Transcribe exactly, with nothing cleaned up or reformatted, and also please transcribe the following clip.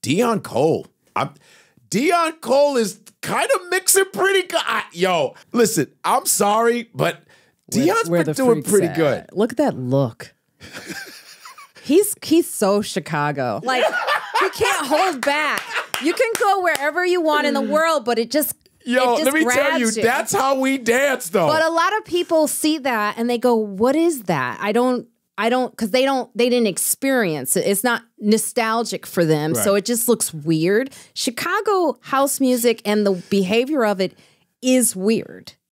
Deon Cole. I'm, Deon Cole is kind of mixing pretty good. I, yo, listen, I'm sorry, but Deon's where been the doing pretty at? good. Look at that look. he's he's so Chicago. Like, he can't hold back. You can go wherever you want in the world, but it just Yo, it just let me tell you, grabs that's how we dance, though. But a lot of people see that and they go, "What is that?" I don't. I don't, because they don't, they didn't experience it. It's not nostalgic for them. Right. So it just looks weird. Chicago house music and the behavior of it is weird.